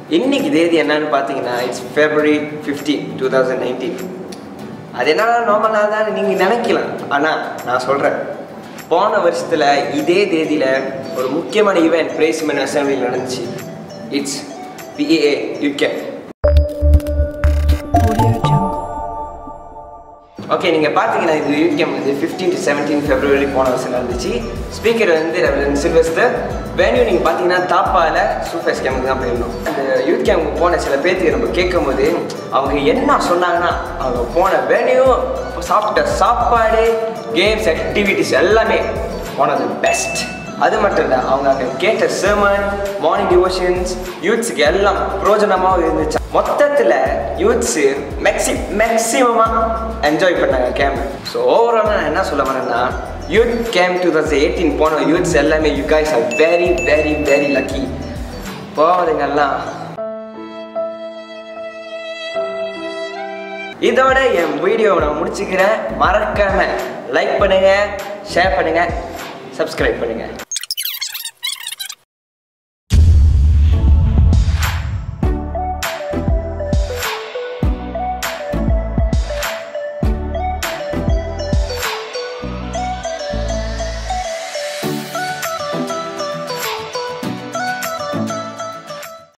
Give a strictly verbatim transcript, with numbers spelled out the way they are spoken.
இன்னைக்கு தேதி என்னன்னு பார்த்தீங்கன்னா it's February fifteenth twenty nineteen. அது என்ன நார்மலாக தான் நீங்கள் நினைக்கலாம். ஆனால் நான் சொல்கிறேன், போன வருஷத்தில் இதே தேதியில் ஒரு முக்கியமான ஈவெண்ட் பிளேஸ்மெண்ட் அசம்பிளியில் நடந்துச்சு. It's P A A youth camp. Okay, நீங்கள் பார்த்தீங்கன்னா இது யூத் கேம்ப் வந்து ஃபிஃப்டீன் டு செவன்டீன் ஃபெப்ரவரி போன வருஷம் நடந்துச்சு. ஸ்பீக்கர் வந்து ரெவரண்ட் சில்வஸ்டர். வேன்யூ நீங்கள் பார்த்தீங்கன்னா தாப்பாவில் சூஃபேஸ் கேம்புக்கு தான் போயிருந்தோம். அந்த யூத் கேம்புக்கு போன சில பேர்த்துக்கு நம்ம கேட்கும் போது அவங்க என்ன சொன்னாங்கன்னா, அவங்க போன வேன்யூ, சாப்பிட்ட சாப்பாடு, கேம்ஸ், ஆக்டிவிட்டிஸ் எல்லாமே ஒன் ஆஃப் த பெஸ்ட். அது மட்டும் இல்லை, அவங்க அங்கே கேட்ட சர்மன், மார்னிங் டிவோஷன்ஸ் யூத்ஸுக்கு எல்லாம் பிரோஜனமாக இருந்துச்சு. மொத்தத்தில் யூத்ஸு மேக்ஸி மேக்ஸிமமாக என்ஜாய் பண்ணாங்க கேம்ப். ஸோ ஓவராலாக நான் என்ன சொல்ல வரேன்னா, youth camp two thousand eighteen போன யூத்ஸ் எல்லாமே you guys are very very very lucky. போவதுங்கெல்லாம். இதோட என் வீடியோவை நான் முடிச்சுக்கிறேன். மறக்காமல் லைக் பண்ணுங்கள், ஷேர் பண்ணுங்கள், சப்ஸ்கிரைப் பண்ணுங்கள்.